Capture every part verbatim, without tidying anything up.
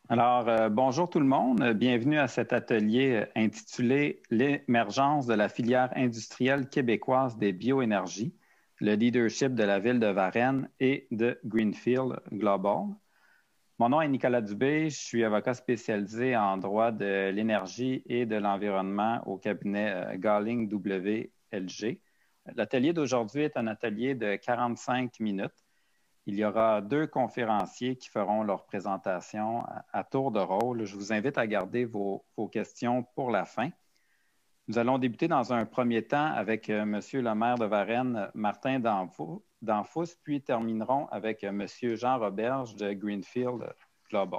Alors, euh, bonjour tout le monde. Bienvenue à cet atelier euh, intitulé L'émergence de la filière industrielle québécoise des bioénergies, le leadership de la ville de Varennes et de Greenfield Global. Mon nom est Nicolas Dubé, je suis avocat spécialisé en droit de l'énergie et de l'environnement au cabinet euh, Gahling W L G. L'atelier d'aujourd'hui est un atelier de quarante-cinq minutes. Il y aura deux conférenciers qui feront leur présentation à, à tour de rôle. Je vous invite à garder vos, vos questions pour la fin. Nous allons débuter dans un premier temps avec euh, M. le maire de Varennes, Martin Danfous, puis terminerons avec euh, M. Jean Roberge de Greenfield Global.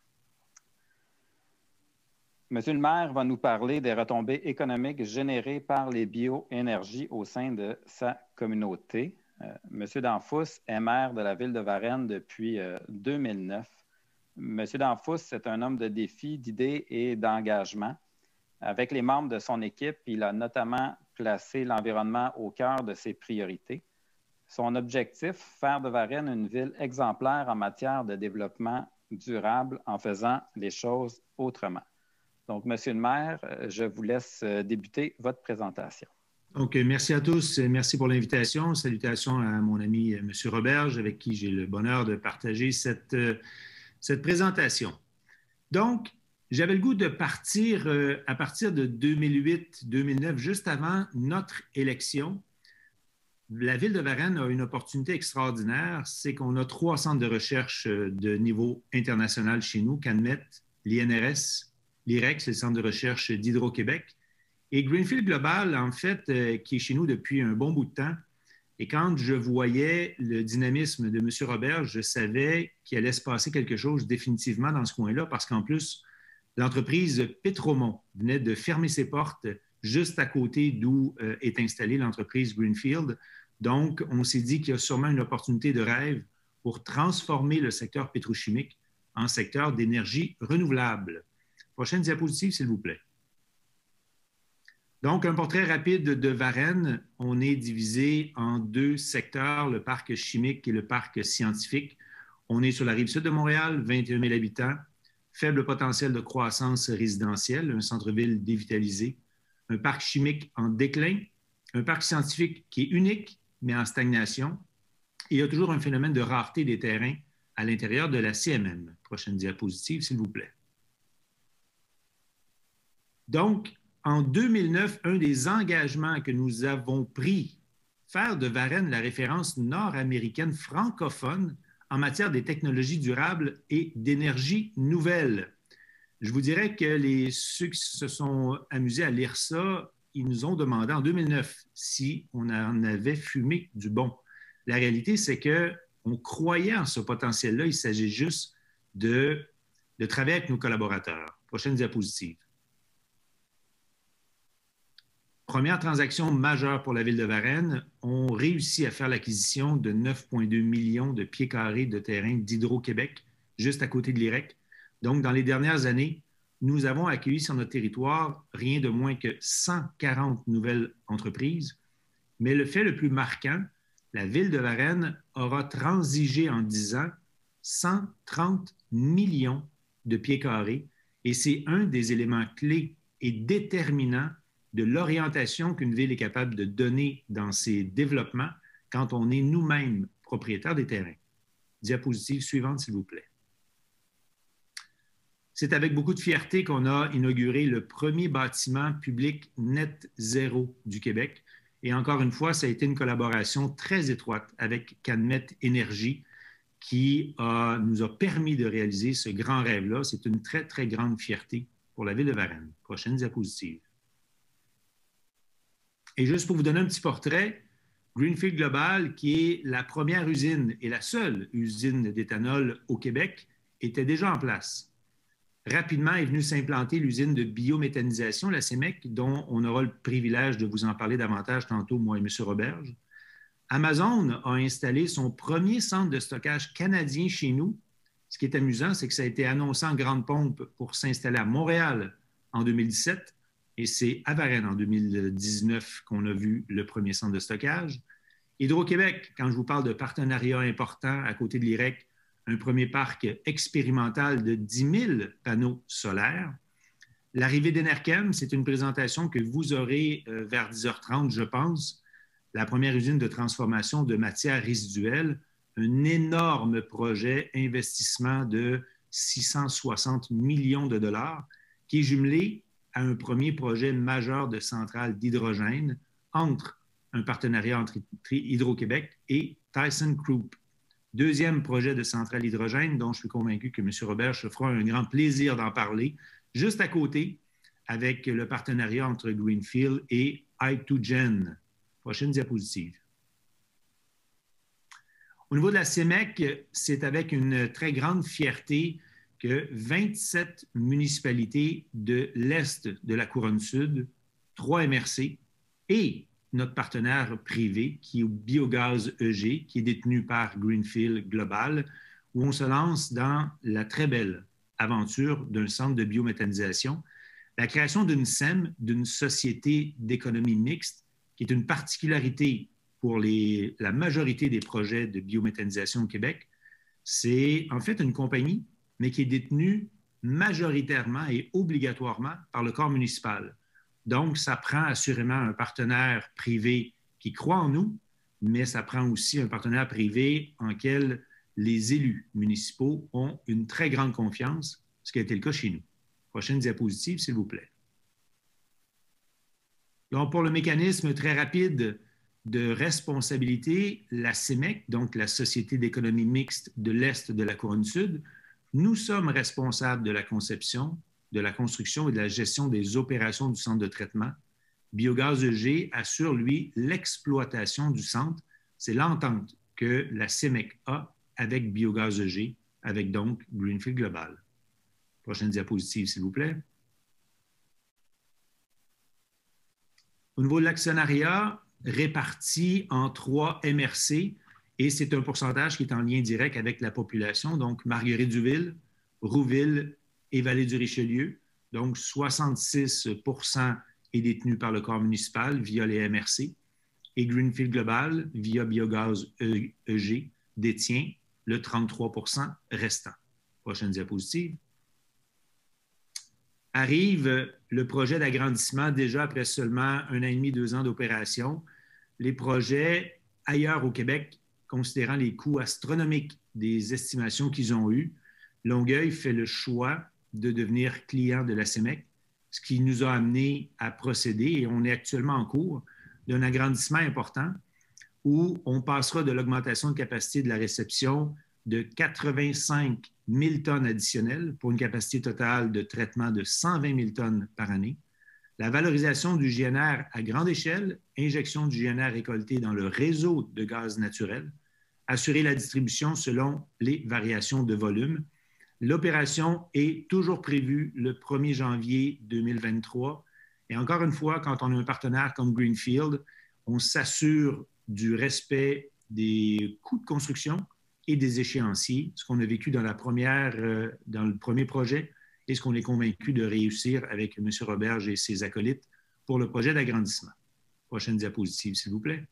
M. le maire va nous parler des retombées économiques générées par les bioénergies au sein de sa communauté. Euh, M. Danfous est maire de la ville de Varennes depuis euh, deux mille neuf. M. Danfous est un homme de défi, d'idées et d'engagement. Avec les membres de son équipe, il a notamment placé l'environnement au cœur de ses priorités. Son objectif, faire de Varennes une ville exemplaire en matière de développement durable en faisant les choses autrement. Donc, M. le maire, je vous laisse débuter votre présentation. OK, merci à tous. Merci pour l'invitation. Salutations à mon ami M. Roberge, avec qui j'ai le bonheur de partager cette, cette présentation. Donc, j'avais le goût de partir à partir de deux mille huit deux mille neuf, juste avant notre élection. La ville de Varennes a une opportunité extraordinaire, c'est qu'on a trois centres de recherche de niveau international chez nous, CanMet, l'I N R S, l'I R E C, c'est le centre de recherche d'Hydro-Québec, et Greenfield Global, en fait, euh, qui est chez nous depuis un bon bout de temps. Et quand je voyais le dynamisme de M. Robert, je savais qu'il allait se passer quelque chose définitivement dans ce coin-là, parce qu'en plus, l'entreprise Petromont venait de fermer ses portes juste à côté d'où euh, est installée l'entreprise Greenfield. Donc, on s'est dit qu'il y a sûrement une opportunité de rêve pour transformer le secteur pétrochimique en secteur d'énergie renouvelable. Prochaine diapositive, s'il vous plaît. Donc, un portrait rapide de Varennes. On est divisé en deux secteurs, le parc chimique et le parc scientifique. On est sur la rive sud de Montréal, vingt et un mille habitants, faible potentiel de croissance résidentielle, un centre-ville dévitalisé, un parc chimique en déclin, un parc scientifique qui est unique, mais en stagnation. Et il y a toujours un phénomène de rareté des terrains à l'intérieur de la C M M. Prochaine diapositive, s'il vous plaît. Donc, en deux mille neuf, un des engagements que nous avons pris, faire de Varennes la référence nord-américaine francophone en matière des technologies durables et d'énergie nouvelle. Je vous dirais que les, ceux qui se sont amusés à lire ça, ils nous ont demandé en deux mille neuf si on en avait fumé du bon. La réalité, c'est qu'on croyait en ce potentiel-là. Il s'agit juste de, de travailler avec nos collaborateurs. Prochaine diapositive. Première transaction majeure pour la ville de Varennes, on réussit à faire l'acquisition de neuf virgule deux millions de pieds carrés de terrain d'Hydro-Québec, juste à côté de l'I R E C. Donc, dans les dernières années, nous avons accueilli sur notre territoire rien de moins que cent quarante nouvelles entreprises. Mais le fait le plus marquant, la ville de Varennes aura transigé en dix ans cent trente millions de pieds carrés et c'est un des éléments clés et déterminants de l'orientation qu'une ville est capable de donner dans ses développements quand on est nous-mêmes propriétaires des terrains. Diapositive suivante, s'il vous plaît. C'est avec beaucoup de fierté qu'on a inauguré le premier bâtiment public net zéro du Québec. Et encore une fois, ça a été une collaboration très étroite avec CanMet Énergie qui a, nous a permis de réaliser ce grand rêve-là. C'est une très, très grande fierté pour la ville de Varennes. Prochaine diapositive. Et juste pour vous donner un petit portrait, Greenfield Global, qui est la première usine et la seule usine d'éthanol au Québec, était déjà en place. Rapidement est venue s'implanter l'usine de biométhanisation, la C E M E C, dont on aura le privilège de vous en parler davantage tantôt, moi et M. Roberge. Amazon a installé son premier centre de stockage canadien chez nous. Ce qui est amusant, c'est que ça a été annoncé en grande pompe pour s'installer à Montréal en deux mille dix-sept. Et c'est à Varennes en deux mille dix-neuf qu'on a vu le premier centre de stockage. Hydro-Québec, quand je vous parle de partenariats importants à côté de l'I R E C, un premier parc expérimental de dix mille panneaux solaires. L'arrivée d'Enerchem, c'est une présentation que vous aurez euh, vers dix heures trente, je pense. La première usine de transformation de matières résiduelles, un énorme projet, investissement de six cent soixante millions de dollars, qui est jumelé à un premier projet majeur de centrale d'hydrogène entre un partenariat entre Hydro-Québec et Tyson Group. Deuxième projet de centrale d'hydrogène dont je suis convaincu que M. Robert se fera un grand plaisir d'en parler, juste à côté, avec le partenariat entre Greenfield et I deux Gen. Prochaine diapositive. Au niveau de la C E M E C, c'est avec une très grande fierté que vingt-sept municipalités de l'Est de la Couronne-Sud, trois M R C et notre partenaire privé qui est Biogaz E G, qui est détenu par Greenfield Global, où on se lance dans la très belle aventure d'un centre de biométhanisation, la création d'une S E M, d'une société d'économie mixte, qui est une particularité pour les, la majorité des projets de biométhanisation au Québec. C'est en fait une compagnie, mais qui est détenue majoritairement et obligatoirement par le corps municipal. Donc, ça prend assurément un partenaire privé qui croit en nous, mais ça prend aussi un partenaire privé en lequel les élus municipaux ont une très grande confiance, ce qui a été le cas chez nous. Prochaine diapositive, s'il vous plaît. Donc, pour le mécanisme très rapide de responsabilité, la C E M E C, donc la Société d'économie mixte de l'Est de la Couronne-Sud, nous sommes responsables de la conception, de la construction et de la gestion des opérations du centre de traitement. Biogaz E G assure, lui, l'exploitation du centre. C'est l'entente que la C E M E C a avec Biogaz E G, avec donc Greenfield Global. Prochaine diapositive, s'il vous plaît. Au niveau de l'actionnariat, réparti en trois M R C, et c'est un pourcentage qui est en lien direct avec la population, donc Marguerite-Duville, Rouville et Vallée-du-Richelieu. Donc, soixante-six pour cent est détenu par le corps municipal via les M R C, et Greenfield Global, via Biogaz E G, détient le trente-trois pour cent restant. Prochaine diapositive. Arrive le projet d'agrandissement déjà après seulement un an et demi, deux ans d'opération. Les projets ailleurs au Québec, considérant les coûts astronomiques des estimations qu'ils ont eues, Longueuil fait le choix de devenir client de la C E M E C, ce qui nous a amené à procéder, et on est actuellement en cours d'un agrandissement important où on passera de l'augmentation de capacité de la réception de quatre-vingt-cinq mille tonnes additionnelles pour une capacité totale de traitement de cent vingt mille tonnes par année. La valorisation du G N R à grande échelle, injection du G N R récolté dans le réseau de gaz naturel, assurer la distribution selon les variations de volume. L'opération est toujours prévue le premier janvier deux mille vingt-trois. Et encore une fois, quand on a un partenaire comme Greenfield, on s'assure du respect des coûts de construction et des échéanciers, ce qu'on a vécu dans, la première, euh, dans le premier projet et ce qu'on est convaincu de réussir avec M. Roberge et ses acolytes pour le projet d'agrandissement. Prochaine diapositive, s'il vous plaît.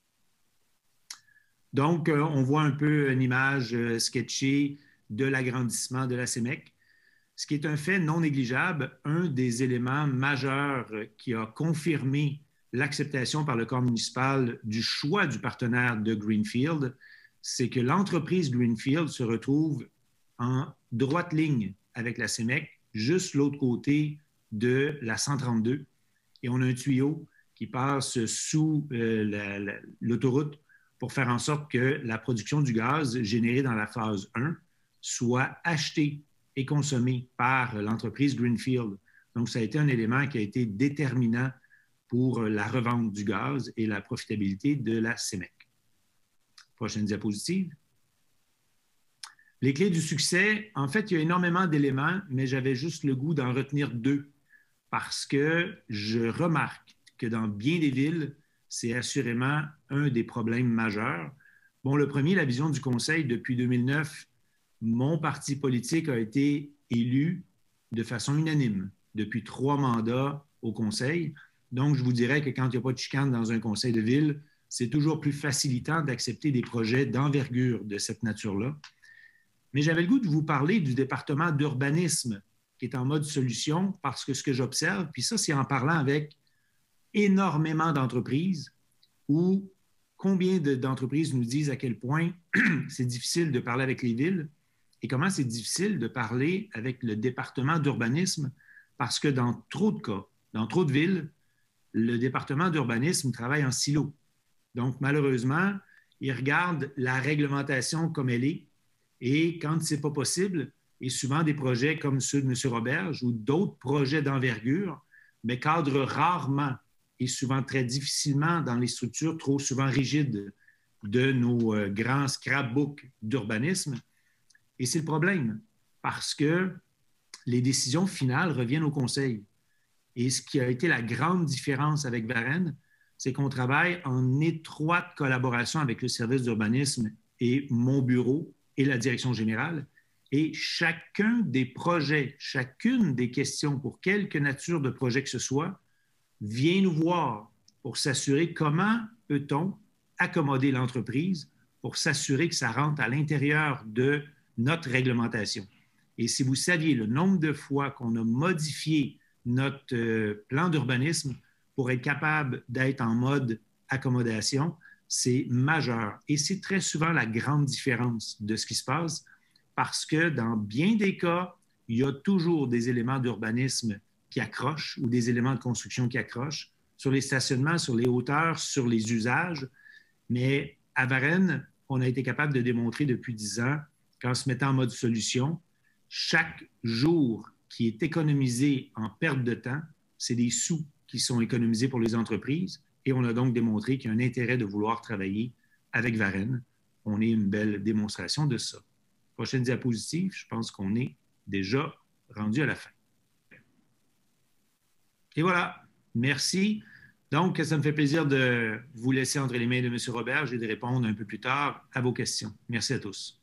Donc, euh, on voit un peu une image euh, sketchée de l'agrandissement de la C E M E C, ce qui est un fait non négligeable, un des éléments majeurs qui a confirmé l'acceptation par le corps municipal du choix du partenaire de Greenfield, c'est que l'entreprise Greenfield se retrouve en droite ligne avec la C E M E C, juste l'autre côté de la cent trente-deux. Et on a un tuyau qui passe sous euh, l'autoroute pour faire en sorte que la production du gaz générée dans la phase un soit achetée et consommée par l'entreprise Greenfield. Donc, ça a été un élément qui a été déterminant pour la revente du gaz et la profitabilité de la C E M E C. Prochaine diapositive. Les clés du succès, en fait, il y a énormément d'éléments, mais j'avais juste le goût d'en retenir deux parce que je remarque que dans bien des villes, c'est assurément un des problèmes majeurs. Bon, le premier, la vision du Conseil. Depuis deux mille neuf, mon parti politique a été élu de façon unanime depuis trois mandats au Conseil. Donc, je vous dirais que quand il n'y a pas de chicane dans un conseil de ville, c'est toujours plus facilitant d'accepter des projets d'envergure de cette nature-là. Mais j'avais le goût de vous parler du département d'urbanisme qui est en mode solution parce que ce que j'observe, puis ça, c'est en parlant avec énormément d'entreprises où combien d'entreprises nous disent à quel point c'est difficile de parler avec les villes et comment c'est difficile de parler avec le département d'urbanisme parce que dans trop de cas, dans trop de villes, le département d'urbanisme travaille en silo. Donc, malheureusement, il regarde la réglementation comme elle est et quand ce n'est pas possible, et souvent des projets comme ceux de M. Roberge ou d'autres projets d'envergure, mais cadrent rarement et souvent très difficilement dans les structures trop souvent rigides de nos euh, grands scrapbooks d'urbanisme. Et c'est le problème, parce que les décisions finales reviennent au conseil. Et ce qui a été la grande différence avec Varennes, c'est qu'on travaille en étroite collaboration avec le service d'urbanisme et mon bureau et la direction générale. Et chacun des projets, chacune des questions, pour quelque nature de projet que ce soit, vient nous voir pour s'assurer comment peut-on accommoder l'entreprise pour s'assurer que ça rentre à l'intérieur de notre réglementation. Et si vous saviez le nombre de fois qu'on a modifié notre euh, plan d'urbanisme pour être capable d'être en mode accommodation, c'est majeur. Et c'est très souvent la grande différence de ce qui se passe parce que dans bien des cas, il y a toujours des éléments d'urbanisme qui accrochent ou des éléments de construction qui accrochent sur les stationnements, sur les hauteurs, sur les usages. Mais à Varennes, on a été capable de démontrer depuis dix ans qu'en se mettant en mode solution, chaque jour qui est économisé en perte de temps, c'est des sous qui sont économisés pour les entreprises. Et on a donc démontré qu'il y a un intérêt de vouloir travailler avec Varennes. On est une belle démonstration de ça. Prochaine diapositive, je pense qu'on est déjà rendu à la fin. Et voilà, merci. Donc, ça me fait plaisir de vous laisser entre les mains de M. Roberge et de répondre un peu plus tard à vos questions. Merci à tous.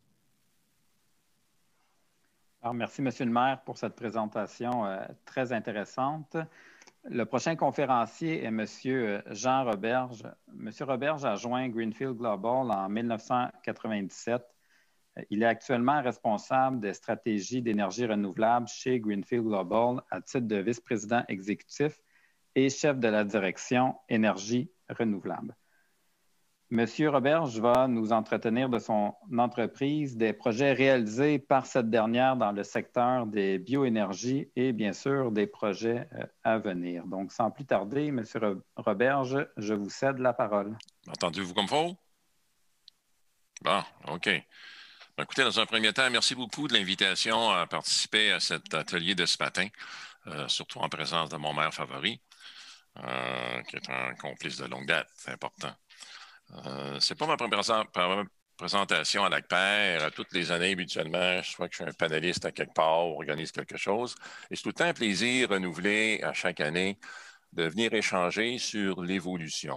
Alors, merci, M. le maire, pour cette présentation euh, très intéressante. Le prochain conférencier est M. Jean Roberge. M. Roberge a joint Greenfield Global en mille neuf cent quatre-vingt-dix-sept. Il est actuellement responsable des stratégies d'énergie renouvelable chez Greenfield Global à titre de vice-président exécutif et chef de la direction énergie renouvelable. M. Roberge va nous entretenir de son entreprise, des projets réalisés par cette dernière dans le secteur des bioénergies et bien sûr des projets à venir. Donc, sans plus tarder, M. Roberge, je vous cède la parole. Entendez-vous comme faut? Bon, OK. Écoutez, dans un premier temps, merci beaucoup de l'invitation à participer à cet atelier de ce matin, euh, surtout en présence de mon maire favori, euh, qui est un complice de longue date, c'est important. Euh, c'est pas ma première présentation à l'A C P E R. Toutes les années, habituellement, je crois que je suis un panéliste à quelque part ou organise quelque chose. Et c'est tout le temps un plaisir renouvelé à chaque année de venir échanger sur l'évolution.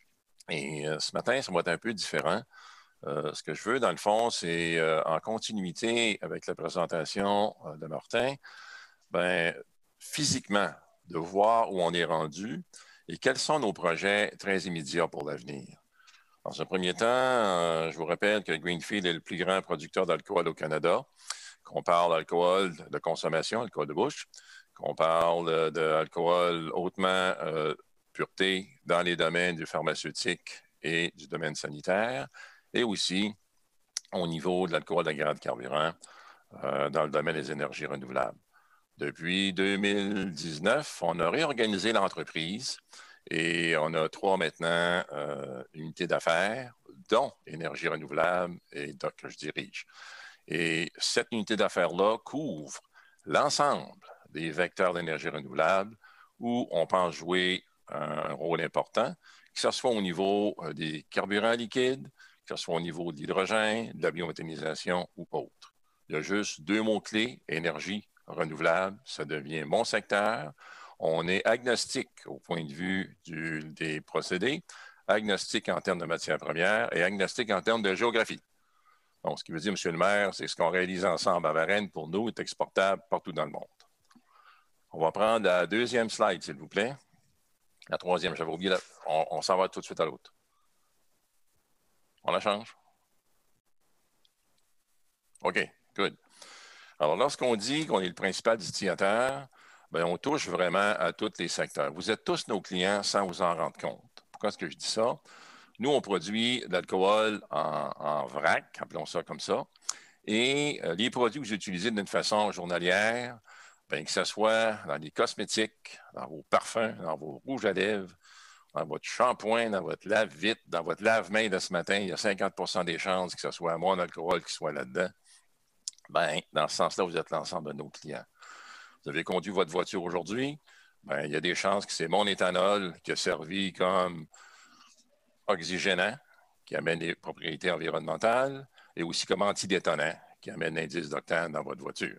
Et euh, ce matin, ça va être un peu différent. Euh, ce que je veux, dans le fond, c'est euh, en continuité avec la présentation euh, de Martin, ben, physiquement, de voir où on est rendu et quels sont nos projets très immédiats pour l'avenir. Dans un premier temps, euh, je vous rappelle que Greenfield est le plus grand producteur d'alcool au Canada, qu'on parle d'alcool de consommation, alcool de bouche, qu'on parle d'alcool hautement euh, pureté dans les domaines du pharmaceutique et du domaine sanitaire, et aussi au niveau de l'alcool à carburant euh, dans le domaine des énergies renouvelables. Depuis deux mille dix-neuf, on a réorganisé l'entreprise et on a trois maintenant euh, unités d'affaires, dont énergie renouvelable et D O C que je dirige. Et cette unité d'affaires-là couvre l'ensemble des vecteurs d'énergie renouvelable où on pense jouer un rôle important, que ce soit au niveau des carburants liquides, que ce soit au niveau de l'hydrogène, de la biométhanisation ou autre. Il y a juste deux mots-clés, énergie renouvelable, ça devient mon secteur. On est agnostique au point de vue du, des procédés, agnostique en termes de matières premières et agnostique en termes de géographie. Donc, ce qui veut dire, M. le maire, c'est que ce qu'on réalise ensemble à Varennes, pour nous, est exportable partout dans le monde. On va prendre la deuxième slide, s'il vous plaît. La troisième, j'avais oublié, la... on, on s'en va tout de suite à l'autre. On la change? OK. Good. Alors, lorsqu'on dit qu'on est le principal distillateur, bien, on touche vraiment à tous les secteurs. Vous êtes tous nos clients sans vous en rendre compte. Pourquoi est-ce que je dis ça? Nous, on produit de l'alcool en, en vrac, appelons ça comme ça. Et euh, les produits que vous utilisez d'une façon journalière, bien, que ce soit dans les cosmétiques, dans vos parfums, dans vos rouges à lèvres, dans votre shampoing, dans votre lave-vite, dans votre lave-main de ce matin, il y a cinquante pour cent des chances que ce soit mon alcool qui soit là-dedans. Bien, dans ce sens-là, vous êtes l'ensemble de nos clients. Vous avez conduit votre voiture aujourd'hui, bien, il y a des chances que c'est mon éthanol qui a servi comme oxygénant, qui amène les propriétés environnementales, et aussi comme antidétonnant, qui amène l'indice d'octane dans votre voiture.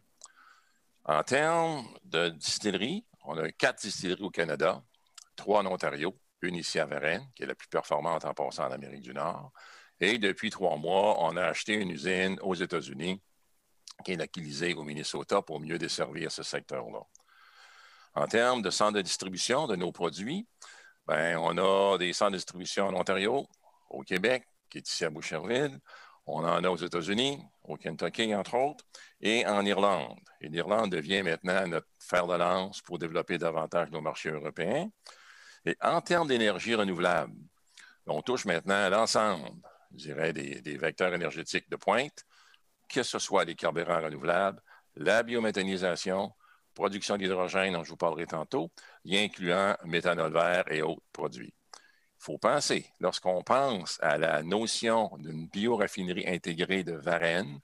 En termes de distillerie, on a quatre distilleries au Canada, trois en Ontario, une ici à Varennes, qui est la plus performante en passant en Amérique du Nord. Et depuis trois mois, on a acheté une usine aux États-Unis, qui est localisée au Minnesota pour mieux desservir ce secteur-là. En termes de centres de distribution de nos produits, bien, on a des centres de distribution en Ontario, au Québec, qui est ici à Boucherville. On en a aux États-Unis, au Kentucky, entre autres, et en Irlande. Et l'Irlande devient maintenant notre fer de lance pour développer davantage nos marchés européens. Et en termes d'énergie renouvelable, on touche maintenant à l'ensemble, je dirais, des, des vecteurs énergétiques de pointe, que ce soit les carburants renouvelables, la biométhanisation, production d'hydrogène, dont je vous parlerai tantôt, y incluant méthanol vert et autres produits. Il faut penser, lorsqu'on pense à la notion d'une bioraffinerie intégrée de Varennes,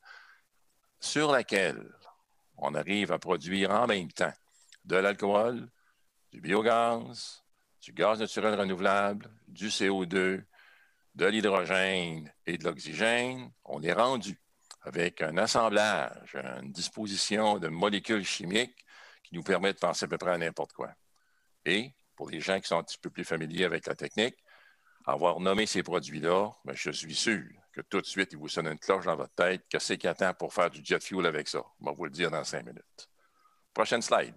sur laquelle on arrive à produire en même temps de l'alcool, du biogaz, du gaz naturel renouvelable, du C O deux, de l'hydrogène et de l'oxygène, on est rendu avec un assemblage, une disposition de molécules chimiques qui nous permet de penser à peu près à n'importe quoi. Et pour les gens qui sont un petit peu plus familiers avec la technique, avoir nommé ces produits-là, bien, je suis sûr que tout de suite, il vous sonne une cloche dans votre tête que c'est qu'il attend pour faire du jet fuel avec ça. On va vous le dire dans cinq minutes. Prochaine slide.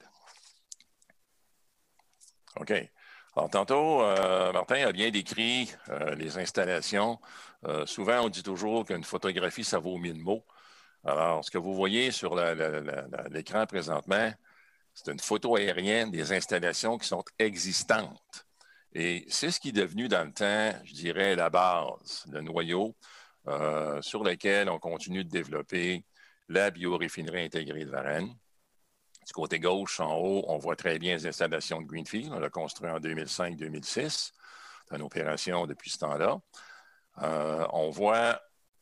OK. Alors, tantôt, euh, Martin a bien décrit euh, les installations. Euh, souvent, on dit toujours qu'une photographie, ça vaut mille mots. Alors, ce que vous voyez sur la, la, la, la, l'écran présentement, c'est une photo aérienne des installations qui sont existantes. Et c'est ce qui est devenu dans le temps, je dirais, la base, le noyau euh, sur lequel on continue de développer la bioraffinerie intégrée de Varennes. Du côté gauche, en haut, on voit très bien les installations de Greenfield. On l'a construit en deux mille cinq deux mille six. C'est une opération depuis ce temps-là. Euh, on voit,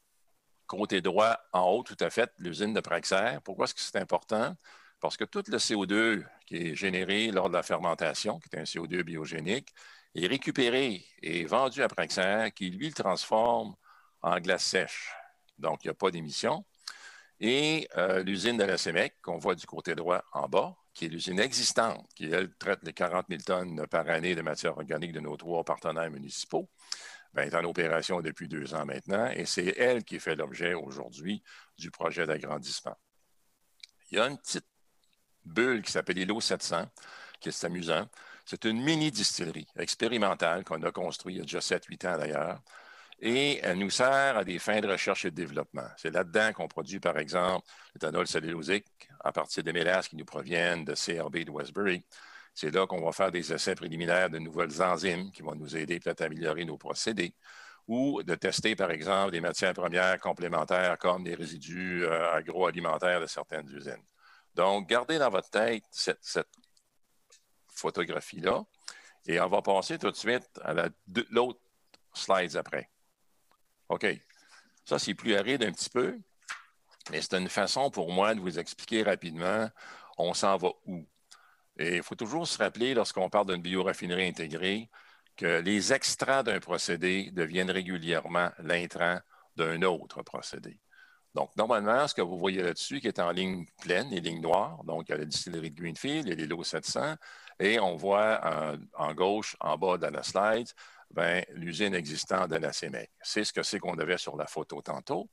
côté droit, en haut, tout à fait, l'usine de Praxair. Pourquoi est-ce que c'est important? Parce que tout le C O deux qui est généré lors de la fermentation, qui est un C O deux biogénique, est récupéré et vendu à Praxair, qui, lui, le transforme en glace sèche. Donc, il n'y a pas d'émission. Et euh, l'usine de la C E M E C, qu'on voit du côté droit en bas, qui est l'usine existante, qui, elle, traite les quarante mille tonnes par année de matière organique de nos trois partenaires municipaux, bien, est en opération depuis deux ans maintenant, et c'est elle qui fait l'objet aujourd'hui du projet d'agrandissement. Il y a une petite bulle qui s'appelle I L O sept cents, qui est amusant. C'est une mini-distillerie expérimentale qu'on a construite il y a déjà sept huit ans d'ailleurs, et elle nous sert à des fins de recherche et de développement. C'est là-dedans qu'on produit, par exemple, l'éthanol cellulosique à partir des mélasses qui nous proviennent de C R B de Westbury. C'est là qu'on va faire des essais préliminaires de nouvelles enzymes qui vont nous aider peut-être à améliorer nos procédés, ou de tester, par exemple, des matières premières complémentaires comme des résidus euh, agroalimentaires de certaines usines. Donc, gardez dans votre tête cette, cette photographie-là et on va passer tout de suite à la, l'autre slide après. OK. Ça, c'est plus aride un petit peu, mais c'est une façon pour moi de vous expliquer rapidement on s'en va où. Et il faut toujours se rappeler, lorsqu'on parle d'une bioraffinerie intégrée, que les extraits d'un procédé deviennent régulièrement l'intrant d'un autre procédé. Donc, normalement, ce que vous voyez là-dessus, qui est en ligne pleine, les lignes noires, donc il y a la distillerie de Greenfield, il y a les L O sept cents, et on voit en, en gauche, en bas de la slide, ben, l'usine existante de la C E M E C. C'est ce que c'est qu'on avait sur la photo tantôt.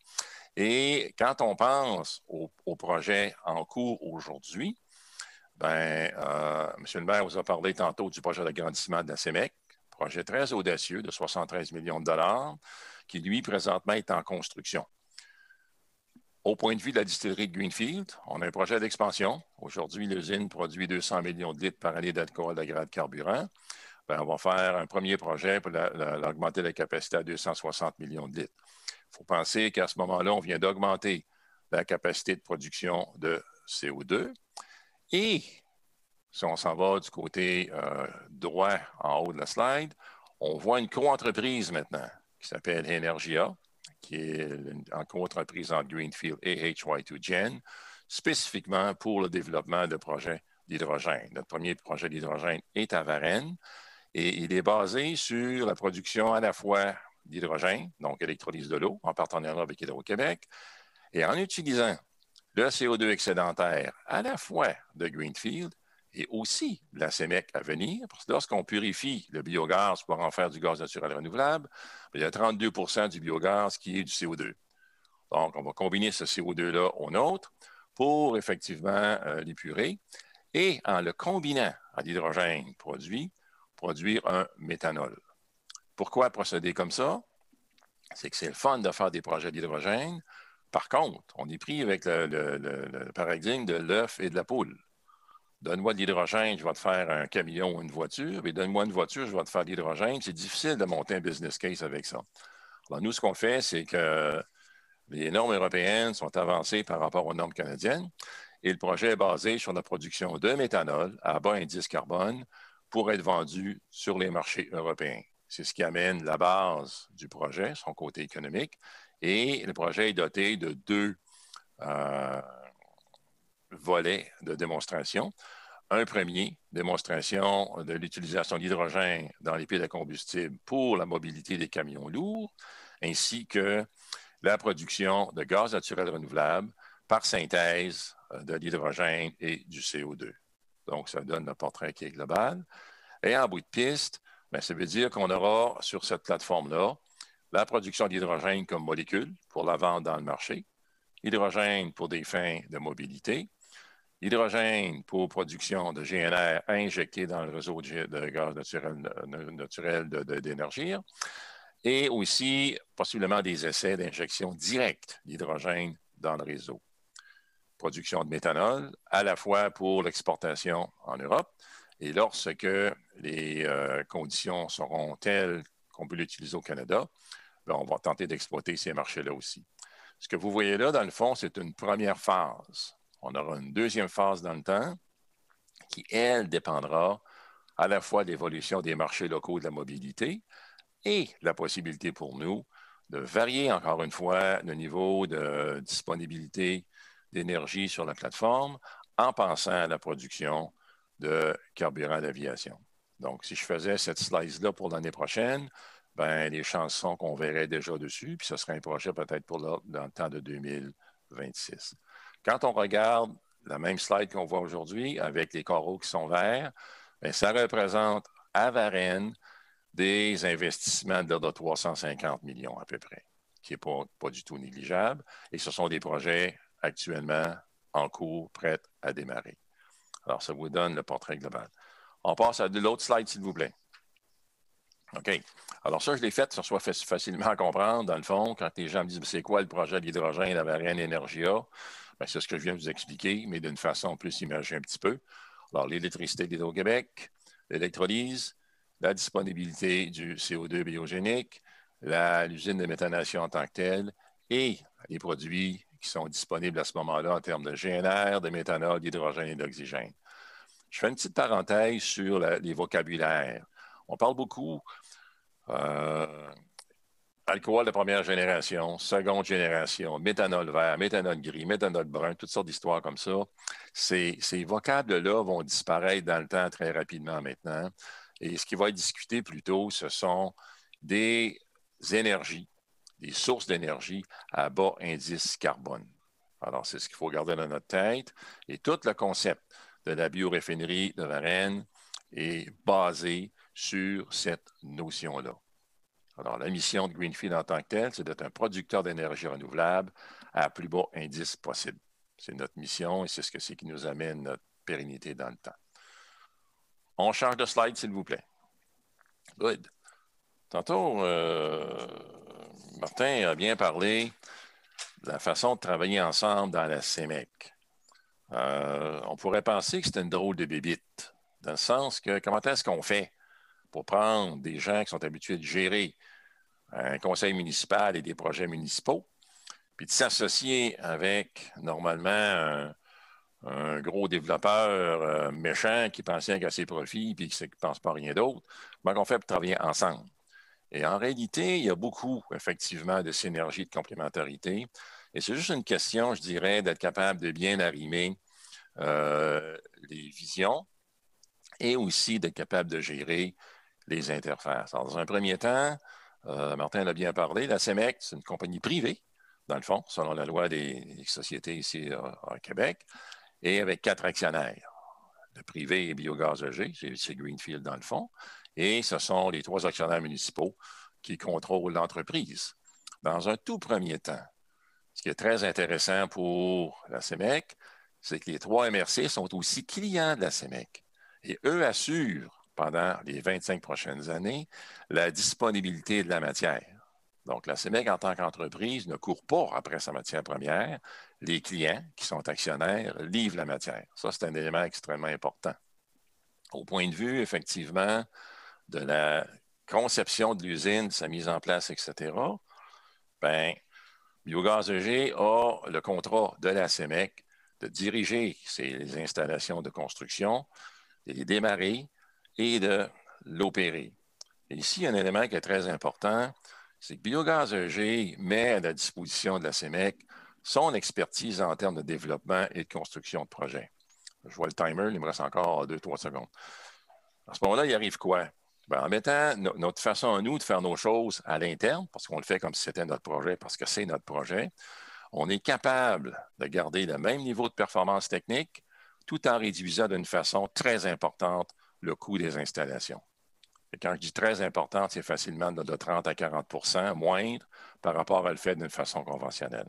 Et quand on pense au, au projet en cours aujourd'hui, ben, euh, M. le maire vous a parlé tantôt du projet d'agrandissement de la C E M E C, projet très audacieux de soixante-treize millions de dollars, qui, lui, présentement, est en construction. Au point de vue de la distillerie de Greenfield, on a un projet d'expansion. Aujourd'hui, l'usine produit deux cents millions de litres par année d'alcool à grade carburant. Bien, on va faire un premier projet pour la, la, l'augmenter la capacité à deux cent soixante millions de litres. Il faut penser qu'à ce moment-là, on vient d'augmenter la capacité de production de C O deux. Et si on s'en va du côté euh, droit en haut de la slide, on voit une co-entreprise maintenant qui s'appelle Energia, qui est une, une co-entreprise entre Greenfield et H Y deux Gen, spécifiquement pour le développement de projets d'hydrogène. Notre premier projet d'hydrogène est à Varennes et il est basé sur la production à la fois d'hydrogène, donc électrolyse de l'eau, en partenariat avec Hydro-Québec, et en utilisant le C O deux excédentaire à la fois de Greenfield et aussi de la C E M E C à venir, parce que lorsqu'on purifie le biogaz pour en faire du gaz naturel renouvelable, il y a trente-deux pour cent du biogaz qui est du C O deux. Donc, on va combiner ce C O deux-là au nôtre pour effectivement euh, l'épurer et en le combinant à l'hydrogène produit, produire un méthanol. Pourquoi procéder comme ça? C'est que c'est le fun de faire des projets d'hydrogène. Par contre, on est pris avec le, le, le, le paradigme de l'œuf et de la poule. Donne-moi de l'hydrogène, je vais te faire un camion ou une voiture, mais donne-moi une voiture, je vais te faire de l'hydrogène. C'est difficile de monter un business case avec ça. Alors, nous, ce qu'on fait, c'est que les normes européennes sont avancées par rapport aux normes canadiennes et le projet est basé sur la production de méthanol à bas indice carbone pour être vendu sur les marchés européens. C'est ce qui amène la base du projet, son côté économique, et le projet est doté de deux euh, volets de démonstration. Un premier, démonstration de l'utilisation d'hydrogène dans les piles à combustible pour la mobilité des camions lourds, ainsi que la production de gaz naturel renouvelable par synthèse de l'hydrogène et du C O deux. Donc, ça donne le portrait qui est global. Et en bout de piste, bien, ça veut dire qu'on aura sur cette plateforme-là la production d'hydrogène comme molécule pour la vente dans le marché, hydrogène pour des fins de mobilité, hydrogène pour production de G N R injecté dans le réseau de gaz naturel, naturel de, de, d'énergie, et aussi possiblement des essais d'injection directe d'hydrogène dans le réseau. Production de méthanol, à la fois pour l'exportation en Europe, et lorsque les euh, conditions seront telles qu'on peut l'utiliser au Canada, bien, on va tenter d'exploiter ces marchés-là aussi. Ce que vous voyez là, dans le fond, c'est une première phase. On aura une deuxième phase dans le temps qui, elle, dépendra à la fois de l'évolution des marchés locaux de la mobilité et la possibilité pour nous de varier encore une fois le niveau de disponibilité d'énergie sur la plateforme en pensant à la production de carburant d'aviation. Donc, si je faisais cette slide-là pour l'année prochaine, ben, les chances sont qu'on verrait déjà dessus, puis ce serait un projet peut-être pour là, dans le temps de deux mille vingt-six. Quand on regarde la même slide qu'on voit aujourd'hui avec les carreaux qui sont verts, bien, ça représente à Varennes des investissements de, de trois cent cinquante millions à peu près, qui n'est pas, pas du tout négligeable. Et ce sont des projets actuellement en cours, prêts à démarrer. Alors, ça vous donne le portrait global. On passe à l'autre slide, s'il vous plaît. OK. Alors, ça, je l'ai fait, ça soit facilement à comprendre, dans le fond, quand les gens me disent c'est quoi le projet d'hydrogène à Varennes Energia, bien, c'est ce que je viens de vous expliquer, mais d'une façon plus imagée un petit peu. Alors, l'électricité d'Hydro-Québec, l'électrolyse, la disponibilité du C O deux biogénique, la, l'usine de méthanation en tant que telle et les produits qui sont disponibles à ce moment-là en termes de G N R, de méthanol, d'hydrogène et d'oxygène. Je fais une petite parenthèse sur la, les vocabulaires. On parle beaucoup euh, alcool de première génération, seconde génération, méthanol vert, méthanol gris, méthanol brun, toutes sortes d'histoires comme ça. Ces, ces vocables-là vont disparaître dans le temps très rapidement maintenant. Et ce qui va être discuté plutôt, ce sont des énergies, des sources d'énergie à bas indice carbone. Alors, c'est ce qu'il faut garder dans notre tête. Et tout le concept de la bioraffinerie de Varennes est basé sur cette notion-là. Alors, la mission de Greenfield en tant que telle, c'est d'être un producteur d'énergie renouvelable à plus bas indice possible. C'est notre mission et c'est ce que c'est qui nous amène notre pérennité dans le temps. On change de slide, s'il vous plaît. Good. Tantôt, euh, Martin a bien parlé la façon de travailler ensemble dans la C E M E C. Euh, on pourrait penser que c'est une drôle de bébite, dans le sens que comment est-ce qu'on fait pour prendre des gens qui sont habitués de gérer un conseil municipal et des projets municipaux, puis de s'associer avec, normalement, un, un gros développeur euh, méchant qui pensait qu'à ses profits puis qui ne pense pas à rien d'autre. Comment on fait pour travailler ensemble? Et en réalité, il y a beaucoup, effectivement, de synergie, de complémentarité. Et c'est juste une question, je dirais, d'être capable de bien arrimer euh, les visions et aussi d'être capable de gérer les interfaces. Alors, dans un premier temps, euh, Martin l'a bien parlé, la C E M E C, c'est une compagnie privée, dans le fond, selon la loi des, des sociétés ici euh, au Québec, et avec quatre actionnaires. Le privé est Biogaz E G, c'est Greenfield dans le fond, et ce sont les trois actionnaires municipaux qui contrôlent l'entreprise. Dans un tout premier temps, ce qui est très intéressant pour la C E M E C, c'est que les trois M R C sont aussi clients de la C E M E C. Et eux assurent, pendant les vingt-cinq prochaines années, la disponibilité de la matière. Donc, la C E M E C, en tant qu'entreprise, ne court pas après sa matière première. Les clients, qui sont actionnaires, livrent la matière. Ça, c'est un élément extrêmement important. Au point de vue, effectivement, de la conception de l'usine, de sa mise en place, et cetera, bien, Biogaz E G a le contrat de la C E M E C de diriger ces installations de construction, de les démarrer et de l'opérer. Et ici, un élément qui est très important, c'est que Biogaz E G met à la disposition de la C E M E C son expertise en termes de développement et de construction de projets. Je vois le timer, il me reste encore deux trois secondes. À ce moment-là, il arrive quoi? Bien, en mettant no- notre façon à nous de faire nos choses à l'interne, parce qu'on le fait comme si c'était notre projet, parce que c'est notre projet, on est capable de garder le même niveau de performance technique tout en réduisant d'une façon très importante le coût des installations. Et quand je dis très importante, c'est facilement de trente à quarante pour cent moindre par rapport à le fait d'une façon conventionnelle.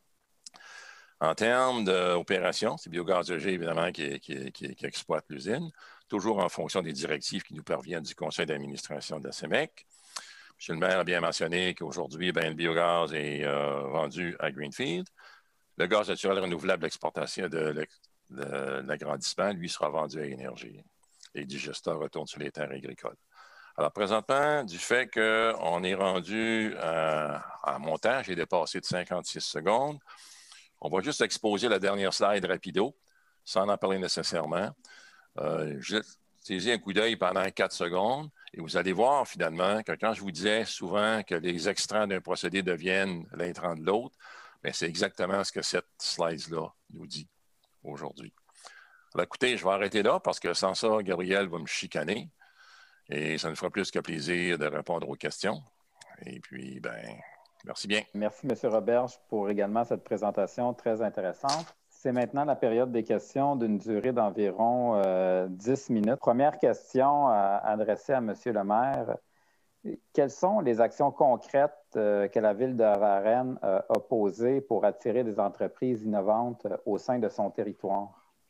En termes d'opération, c'est Biogaz E G, évidemment, qui, qui, qui, qui exploite l'usine, toujours en fonction des directives qui nous parviennent du conseil d'administration de la C E M E C. M. le maire a bien mentionné qu'aujourd'hui, ben, le biogaz est euh, vendu à Greenfield. Le gaz naturel renouvelable d'exportation de l'agrandissement, lui, sera vendu à Énergie. Les digesteurs retournent sur les terres agricoles. Alors, présentement, du fait qu'on est rendu à, à montant, j'ai dépassé de cinquante-six secondes, on va juste exposer la dernière slide rapido, sans en parler nécessairement. Euh, je saisis un coup d'œil pendant quatre secondes et vous allez voir finalement que quand je vous disais souvent que les extrants d'un procédé deviennent l'intrant de l'autre, c'est exactement ce que cette slide-là nous dit aujourd'hui. Alors, écoutez, je vais arrêter là parce que sans ça, Gabriel va me chicaner et ça nous fera plus que plaisir de répondre aux questions. Et puis, ben, merci bien. Merci, M. Roberge, pour également cette présentation très intéressante. C'est maintenant la période des questions d'une durée d'environ euh, dix minutes. Première question euh, adressée à M. le maire. Quelles sont les actions concrètes euh, que la Ville de Varennes euh, a posées pour attirer des entreprises innovantes euh, au sein de son territoire?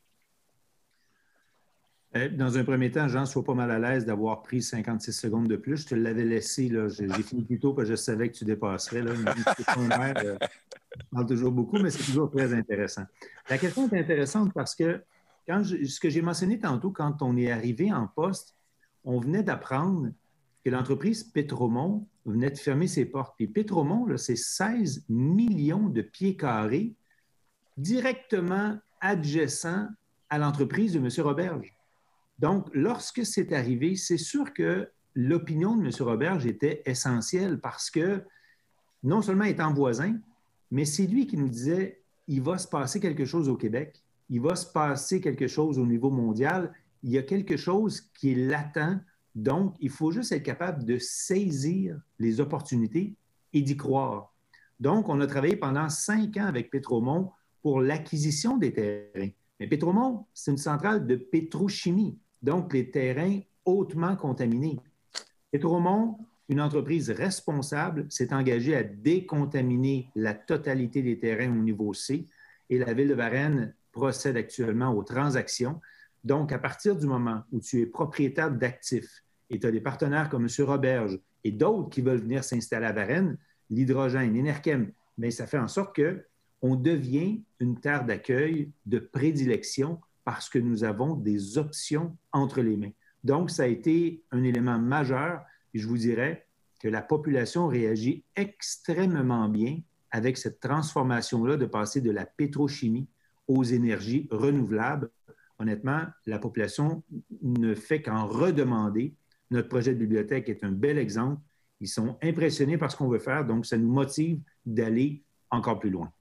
Dans un premier temps, Jean, ne sois pas mal à l'aise d'avoir pris cinquante-six secondes de plus. Je te l'avais laissé. J'ai fini plus tôt parce que je savais que tu dépasserais. Là. Ton maire, euh, je parle toujours beaucoup, mais c'est toujours très intéressant. La question est intéressante parce que quand je, ce que j'ai mentionné tantôt, quand on est arrivé en poste, on venait d'apprendre que l'entreprise Pétromont venait de fermer ses portes. Et Pétromont, c'est seize millions de pieds carrés directement adjacents à l'entreprise de M. Roberge. Donc, lorsque c'est arrivé, c'est sûr que l'opinion de M. Roberge était essentielle parce que non seulement étant voisin, mais c'est lui qui nous disait il va se passer quelque chose au Québec, il va se passer quelque chose au niveau mondial, il y a quelque chose qui est latent, donc il faut juste être capable de saisir les opportunités et d'y croire. Donc, on a travaillé pendant cinq ans avec Pétromont pour l'acquisition des terrains. Mais Pétromont, c'est une centrale de pétrochimie, donc les terrains hautement contaminés. Pétromont, une entreprise responsable, s'est engagée à décontaminer la totalité des terrains au niveau C et la Ville de Varennes procède actuellement aux transactions. Donc, à partir du moment où tu es propriétaire d'actifs et tu as des partenaires comme M. Roberge et d'autres qui veulent venir s'installer à Varennes, l'hydrogène, l'Enerchem, mais ça fait en sorte que on devient une terre d'accueil de prédilection parce que nous avons des options entre les mains. Donc, ça a été un élément majeur et je vous dirais que la population réagit extrêmement bien avec cette transformation-là de passer de la pétrochimie aux énergies renouvelables. Honnêtement, la population ne fait qu'en redemander. Notre projet de bibliothèque est un bel exemple. Ils sont impressionnés par ce qu'on veut faire, donc ça nous motive d'aller encore plus loin.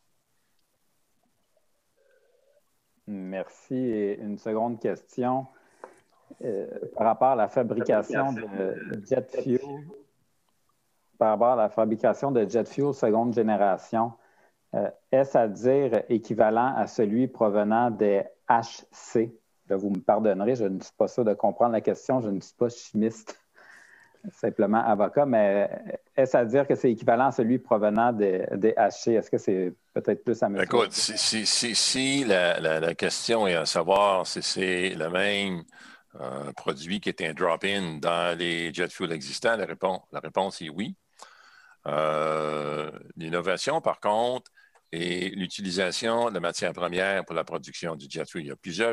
Merci. Et une seconde question. Euh, par rapport à la fabrication de jet fuel, par rapport à la fabrication de jet fuel seconde génération, euh, est-ce à dire équivalent à celui provenant des H C? Là, vous me pardonnerez, je ne suis pas sûr de comprendre la question, je ne suis pas chimiste, simplement avocat, mais est-ce à dire que c'est équivalent à celui provenant des, des H C? Est-ce que c'est peut-être plus à M. Écoute, si, si, si, si la, la, la question est à savoir si c'est le même euh, produit qui est un drop-in dans les jet fuel existants, la réponse, la réponse est oui. Euh, L'innovation, par contre, est l'utilisation de matières premières pour la production du jet fuel. Il y a plusieurs.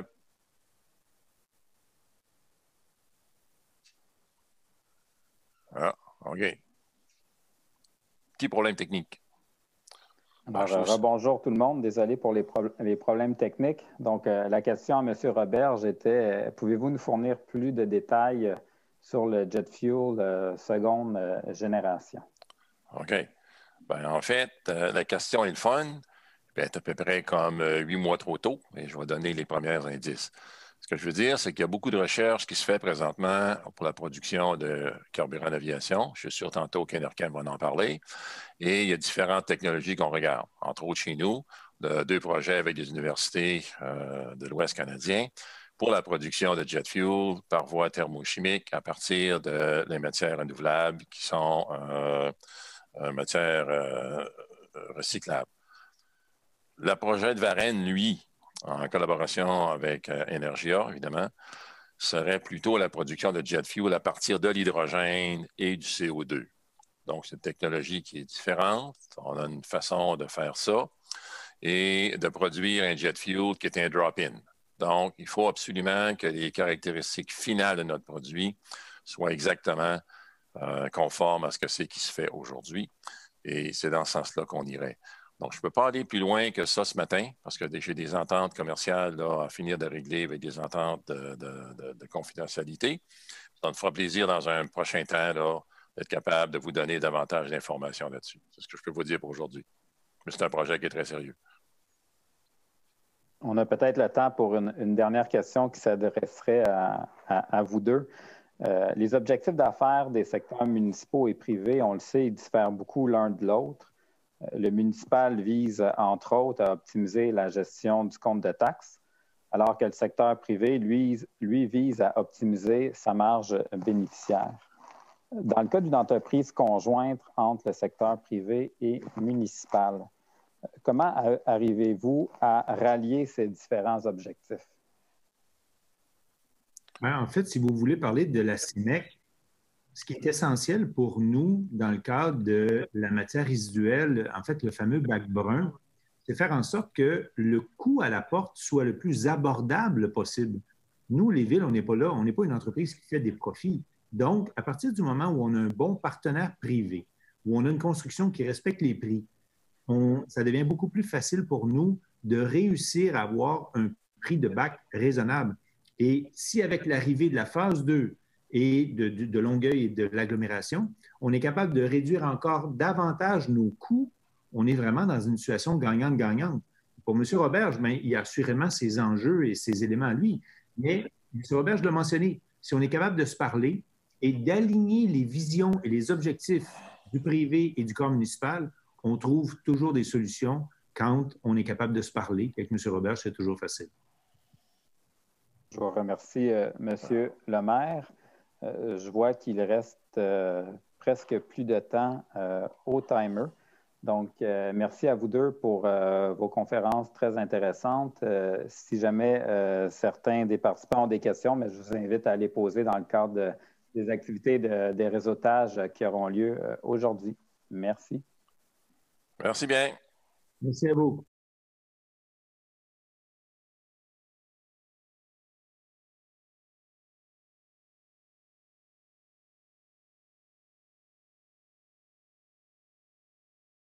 Ah, OK. Petit problème technique. Alors, euh, rebonjour tout le monde. Désolé pour les, pro les problèmes techniques. Donc, euh, la question à M. Roberge était, euh, pouvez-vous nous fournir plus de détails sur le jet fuel euh, seconde euh, génération? OK. Ben, en fait, euh, la question est le fun. Elle est à peu près comme euh, huit mois trop tôt, et je vais donner les premiers indices. Ce que je veux dire, c'est qu'il y a beaucoup de recherches qui se fait présentement pour la production de carburant d'aviation. Je suis sûr tantôt qu'Enerchem va en parler. Et il y a différentes technologies qu'on regarde. Entre autres, chez nous, de, deux projets avec des universités euh, de l'Ouest canadien pour la production de jet fuel par voie thermochimique à partir de les matières renouvelables qui sont euh, matières euh, recyclables. Le projet de Varennes, lui, en collaboration avec euh, Energia, évidemment, serait plutôt la production de jet fuel à partir de l'hydrogène et du C O deux. Donc, c'est une technologie qui est différente. On a une façon de faire ça et de produire un jet fuel qui est un drop-in. Donc, il faut absolument que les caractéristiques finales de notre produit soient exactement euh, conformes à ce que c'est qui se fait aujourd'hui. Et c'est dans ce sens-là qu'on irait. Donc, je ne peux pas aller plus loin que ça ce matin parce que j'ai des ententes commerciales là, à finir de régler avec des ententes de, de, de, de confidentialité. Ça me fera plaisir dans un prochain temps là, d'être capable de vous donner davantage d'informations là-dessus. C'est ce que je peux vous dire pour aujourd'hui. Mais c'est un projet qui est très sérieux. On a peut-être le temps pour une, une dernière question qui s'adresserait à, à, à vous deux. Euh, les objectifs d'affaires des secteurs municipaux et privés, on le sait, ils diffèrent beaucoup l'un de l'autre. Le municipal vise, entre autres, à optimiser la gestion du compte de taxes, alors que le secteur privé, lui, lui vise à optimiser sa marge bénéficiaire. Dans le cas d'une entreprise conjointe entre le secteur privé et municipal, comment arrivez-vous à rallier ces différents objectifs? Bien, en fait, si vous voulez parler de la C I M E C, ce qui est essentiel pour nous dans le cadre de la matière résiduelle, en fait, le fameux bac brun, c'est faire en sorte que le coût à la porte soit le plus abordable possible. Nous, les villes, on n'est pas là, on n'est pas une entreprise qui fait des profits. Donc, à partir du moment où on a un bon partenaire privé, où on a une construction qui respecte les prix, on, ça devient beaucoup plus facile pour nous de réussir à avoir un prix de bac raisonnable. Et si avec l'arrivée de la phase deux et de, de, de Longueuil et de l'agglomération, on est capable de réduire encore davantage nos coûts, on est vraiment dans une situation gagnante-gagnante. Pour M. Roberge, bien, il y a assurément ses enjeux et ses éléments à lui. Mais M. Roberge l'a mentionné, si on est capable de se parler et d'aligner les visions et les objectifs du privé et du corps municipal, on trouve toujours des solutions quand on est capable de se parler. Avec M. Roberge, c'est toujours facile. Je vous remercie, euh, M. le maire. Euh, je vois qu'il reste euh, presque plus de temps euh, au timer. Donc, euh, merci à vous deux pour euh, vos conférences très intéressantes. Euh, si jamais euh, certains des participants ont des questions, mais je vous invite à les poser dans le cadre de, des activités de, des réseautages qui auront lieu euh, aujourd'hui. Merci. Merci bien. Merci à vous.